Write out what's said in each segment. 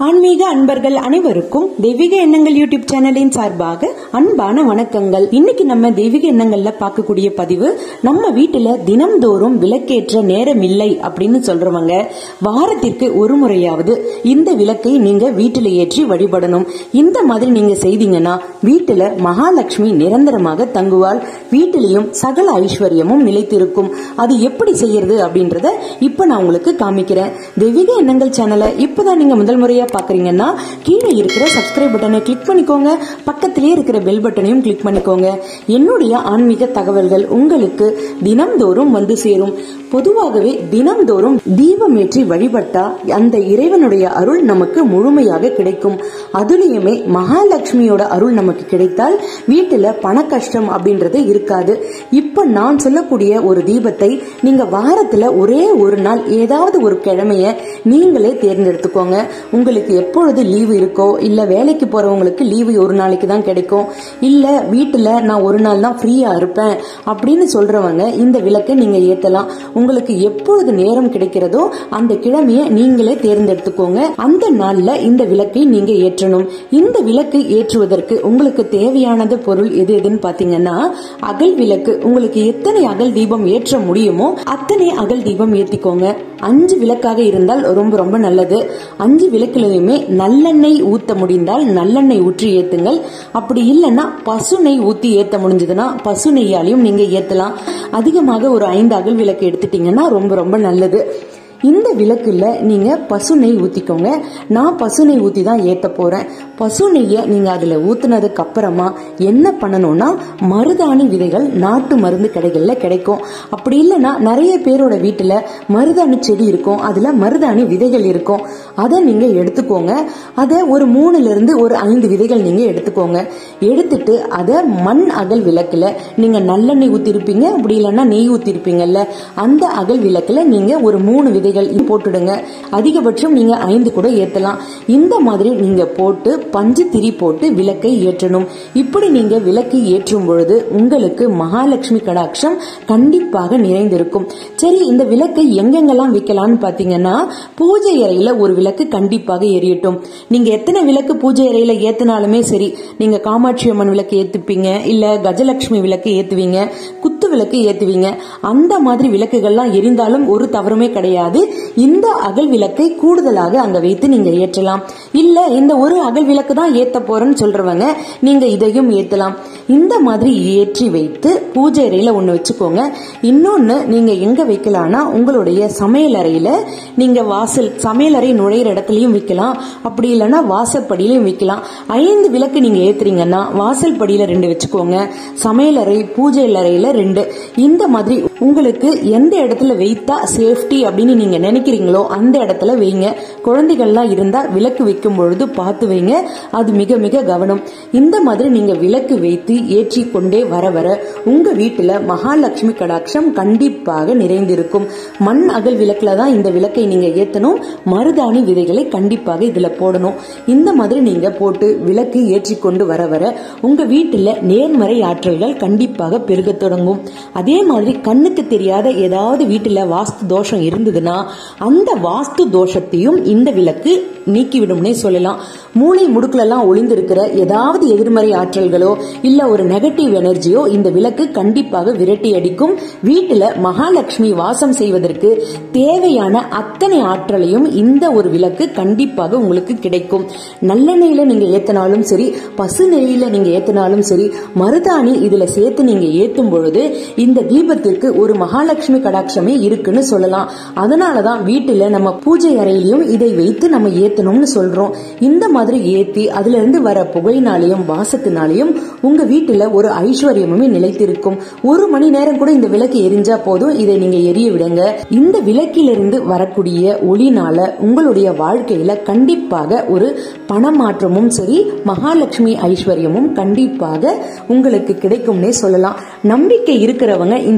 ஆன்மீக அன்பர்கள் அனைவருக்கும் தெய்வீக எண்ணங்கள் யூடியூப் சேனலின் சார்பாக அன்பான வணக்கங்கள். இன்னைக்கு நம்ம தெய்வீக எண்ணங்கள்ல பார்க்கக்கூடிய பதிவு, நம்ம வீட்டுல தினம்தோறும் விளக்கேற்ற நேரம் இல்லை அப்படின்னு சொல்றவங்க வாரத்திற்கு ஒரு முறையாவது இந்த விளக்கை நீங்க வீட்டுல ஏற்றி வழிபடணும். இந்த மாதிரி நீங்க செய்தீங்கன்னா வீட்டுல மகாலட்சுமி நிரந்தரமாக தங்குவாள். வீட்டிலையும் சகல ஐஸ்வர்யமும் நிலைத்திருக்கும். அது எப்படி செய்யறது அப்படின்றத இப்ப நான் உங்களுக்கு காமிக்கிறேன். தெய்வீக எண்ணங்கள் சேனலை இப்பதான் நீங்க முதல் முறையா பாக்குறீங்கன்னா கீழே இருக்கிற சப்ஸ்கிரைப் பட்டனை கிளிக் பண்ணிக்கோங்க. பக்கத்திலே இருக்கிற பெல் பட்டனையும் கிளிக் பண்ணிக்கோங்க. என்னுடைய ஆன்மீக தகவல்கள் உங்களுக்கு தினம்தோறும் வந்து சேரும். பொதுவாகவே தினம்தோறும் தீபம் ஏற்றி வழிபட்டா அந்த இறைவனுடைய அருள் நமக்கு முழுமையாக கிடைக்கும். அதுலயுமே மகாலட்சுமியோட அருள் நமக்கு கிடைத்தால் வீட்டுல பண கஷ்டம் அப்படின்றது இருக்காது. இப்ப நான் சொல்லக்கூடிய ஒரு தீபத்தை நீங்க வாரத்துல ஒரே ஒரு நாள் ஏதாவது ஒரு கிழமைய நீங்களே தேர்ந்தெடுத்துக்கோங்க. உங்களுக்கு எப்பொழுது லீவு இருக்கோ, இல்ல வேலைக்கு போறவங்களுக்கு லீவு ஒரு நாளைக்கு தான் கிடைக்கும், இல்ல வீட்டுல நான் ஒரு நாள் தான் ஃப்ரீயா இருப்பேன் அப்படின்னு சொல்றவங்க இந்த விளக்கை நீங்க ஏத்தலாம். உங்களுக்கு எப்பொழுது நேரம் கிடைக்கிறதோ அந்த கிழமைய நீங்களே தேர்ந்தெடுத்துக்கோங்க. அந்த நாள்ல இந்த விளக்கை நீங்க ஏற்றணும். இந்த விளக்கு ஏற்றுவதற்கு உங்களுக்கு தேவையானது பொருள் எது எதுன்னு பாத்தீங்கன்னா, அகல் விளக்கு. உங்களுக்கு எத்தனை அகல் தீபம் ஏற்ற முடியுமோ அத்தனை அகல் தீபம் ஏத்திக்கோங்க. 5 விளக்காக இருந்தால் ரொம்ப ரொம்ப நல்லது. 5 விளக்குலையுமே நல்லெண்ணெய் ஊத்த முடிந்தால் நல்லெண்ணெய் ஊற்றி ஏத்துங்கள். அப்படி இல்லைன்னா பசு நெய் ஊத்தி ஏத்த முடிஞ்சதுன்னா பசு நெய்யாலையும் நீங்க ஏத்தலாம். அதிகமாக ஒரு 5 அகல் விளக்கு எடுத்துட்டீங்கன்னா ரொம்ப ரொம்ப நல்லது. இந்த விளக்குல நீங்க பசு நெய் ஊத்திக்கோங்க. நான் பசு நெய் ஊத்தி தான் ஏத்த போறேன். பசு நெய்ய நீங்க அதுல ஊத்துனதுக்கு அப்புறமா என்ன பண்ணணும்னா, மருதாணி விதைகள் நாட்டு மருந்து கடைகள்ல கிடைக்கும். அப்படி இல்லைன்னா நிறைய பேரோட வீட்டுல மருதாணி செடி இருக்கும், அதுல மருதாணி விதைகள் இருக்கும். அதை நீங்க எடுத்துக்கோங்க. அதை ஒரு 3 இருந்து ஒரு 5 விதைகள் நீங்க எடுத்துக்கோங்க. எடுத்துட்டு அதை மண் அகல் விளக்குல நீங்க நல்லெண்ணெய் ஊத்திருப்பீங்க, அப்படி இல்லைன்னா நெய் ஊத்திருப்பீங்கல்ல, அந்த அகல் விளக்குல நீங்க ஒரு 3 விதைகள் போட்டுடுங்க. அதிகபட்சம் நீங்க 5 கூட ஏத்தலாம். இந்த மாதிரி நீங்க போட்டு பஞ்சு திரி போட்டு விளக்கை ஏற்றணும். இப்படி நீங்க விளக்கை ஏற்றும் பொழுது உங்களுக்கு மகாலட்சுமி கடாட்சம் கண்டிப்பாக நிறைந்திருக்கும். சரி, இந்த விளக்கை எங்கெங்கெல்லாம் வைக்கலாம்னு பாத்தீங்கன்னா, பூஜை அறையில ஒரு விளக்கு கண்டிப்பாக எரியட்டும். நீங்க எத்தனை விளக்கு பூஜை அறையில ஏத்தினாலுமே சரி, நீங்க காமாட்சி அம்மன் விளக்கு ஏத்துப்பீங்க, இல்ல கஜலட்சுமி விளக்கு ஏத்துவீங்க, குத்து விளக்கு ஏத்துவீங்க. அந்த மாதிரி விளக்குகள்லாம் எரிந்தாலும் ஒரு தவறுமே கிடையாது. இந்த அகல் விளக்கை கூடுதலாக அங்க வைத்து நீங்க ஏற்றலாம். இல்ல இந்த ஒரு அகல் விளக்கு தான் ஏத்த போறேன்னு சொல்றவங்க நீங்க இதையும் ஏத்தலாம். இந்த மாதிரி ஏற்றி வைத்து பூஜை அறையில ஒண்ணு வச்சுக்கோங்க. இன்னொன்னு நீங்க எங்க வைக்கலாம்னா, உங்களுடைய சமையல் அறையில நீங்க வாசல் சமையல் அறை நுழையிற இடத்துலயும் வைக்கலாம். அப்படி இல்லைன்னா வாசற்படியிலையும் வைக்கலாம். 5 விளக்கு நீங்க ஏத்துறீங்கன்னா வாசல் படியில 2 வச்சுக்கோங்க, சமையல் அறை பூஜை அறையில 2. இந்த மாதிரி உங்களுக்கு எந்த இடத்துல வைத்தா சேஃப்டி அப்படின்னு நீங்க நினைக்கிறீங்களோ அந்த இடத்துல வைங்க. குழந்தைகள்லாம் இருந்தா விளக்கு வைக்கும் பொழுது பார்த்து வைங்க. அது மிக மிக கவனம். இந்த மாதிரி நீங்க விளக்கு வைத்து ஏற்றி கொண்டே வர வர உங்க வீட்டுல மகாலட்சுமி கடாட்சம் கண்டிப்பாக நிறைந்திருக்கும். மண் அகல் விளக்குல தான் இந்த விளக்கை நீங்க ஏத்தணும். மருதாணி விதைகளை கண்டிப்பாக இதுல போடணும். இந்த மாதிரி நீங்க போட்டு விளக்கு ஏற்றி கொண்டு வர வர உங்க வீட்டுல நேர்மறை ஆற்றல்கள் கண்டிப்பாக பெருக தொடங்கும். அதே மாதிரி கண்ணுக்கு தெரியாத ஏதாவது வீட்டுல வாஸ்து தோஷம் இருந்ததுன்னா அந்த வாஸ்து தோஷத்தையும் இந்த விளக்கு நீக்கிவிடும்னே சொல்லலாம். மூளை முடுக்குலாம் ஒளிந்திருக்கிற ஏதாவது எதிர்மறை ஆற்றல்களோ இல்ல ஒரு நெகட்டிவ் எனர்ஜியோ இந்த விளக்கு கண்டிப்பாக விரட்டி அடிக்கும். வீட்டுல மகாலட்சுமி வாசம் செய்வதற்கு தேவையான அத்தனை ஆற்றலையும் இந்த ஒரு விளக்கு கண்டிப்பாக உங்களுக்கு கிடைக்கும். நல்லெண்ணெயில நீங்க ஏத்தினாலும் சரி, பசு நெய்யில நீங்க ஏத்தினாலும் சரி, மருதாணி இதுல சேர்த்து நீங்க ஏத்தும் பொழுது இந்த தீபத்திற்கு ஒரு மகாலட்சுமி கடாட்சமே இருக்குன்னு சொல்லலாம். அதனாலதான் வீட்டுல நம்ம பூஜை அறையிலையும் இதை வைத்து நம்ம ஏத்தணும்னு சொல்றோம். இந்த மாதிரி ஏத்தி அதுல இருந்து வர புகையினாலையும் வாசத்தினாலையும் உங்க வீட்டுல ஒரு ஐஸ்வர்யமுமே நிலைத்திருக்கும். 1 மணி நேரம் கூட இந்த விளக்கு எரிஞ்சா போதும், இதை நீங்க எரிய விடுங்க. இந்த விளக்கிலிருந்து வரக்கூடிய ஒளினால உங்களுடைய வாழ்க்கையில கண்டிப்பாக ஒரு பணமாற்றமும் சரி, மகாலட்சுமி ஐஸ்வர்யமும் கண்டிப்பாக உங்களுக்கு கிடைக்கும்னே சொல்லலாம். நம்பிக்கை இருக்கிறவங்க இந்த தீபத்தை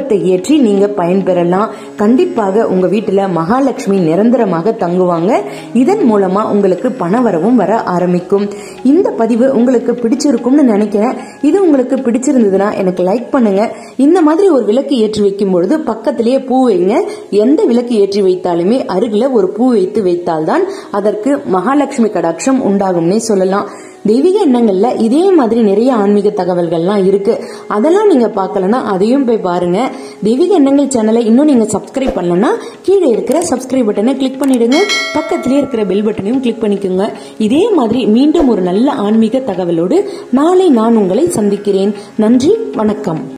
தீபத்தை ஏற்றி நீங்க பயன்பெறலாம். கண்டிப்பாக உங்க வீட்டுல மகாலட்சுமி நிரந்தரமாக தங்குவாங்க. இதன் மூலமா உங்களுக்கு பணவரவும் வர ஆரம்பிக்கும். இந்த பதிவு உங்களுக்கு பிடிச்சிருக்கும்னு நினைக்கிறேன். இது உங்களுக்கு பிடிச்சிருந்ததுன்னா எனக்கு லைக் பண்ணுங்க. இந்த மாதிரி ஒரு விளக்கு ஏற்றி வைக்கும் பொழுது பக்கத்திலேயே பூ வைங்க. எந்த விளக்கு ஏற்றி வைத்தாலுமே அருகில ஒரு பூ வைத்து வைத்தால்தான் அதற்கு மகாலட்சுமி கடாட்சம் உண்டாகும்னே சொல்லலாம். தெய்வீக எண்ணங்கள்ல இதே மாதிரி நிறைய ஆன்மீக தகவல்கள்லாம் இருக்கு. அதெல்லாம் நீங்க பார்க்கலன்னா அதையும் போய் பாருங்க. தெய்வீக எண்ணங்கள் சேனலை இன்னும் நீங்க சப்ஸ்கிரைப் பண்ணலன்னா கீழே இருக்கிற சப்ஸ்கிரைப் பட்டனை கிளிக் பண்ணிடுங்க. பக்கத்திலே இருக்கிற பெல் பட்டனையும் கிளிக் பண்ணிக்கோங்க. இதே மாதிரி மீண்டும் ஒரு நல்ல ஆன்மீக தகவலோடு நாளை நான் உங்களை சந்திக்கிறேன். நன்றி, வணக்கம்.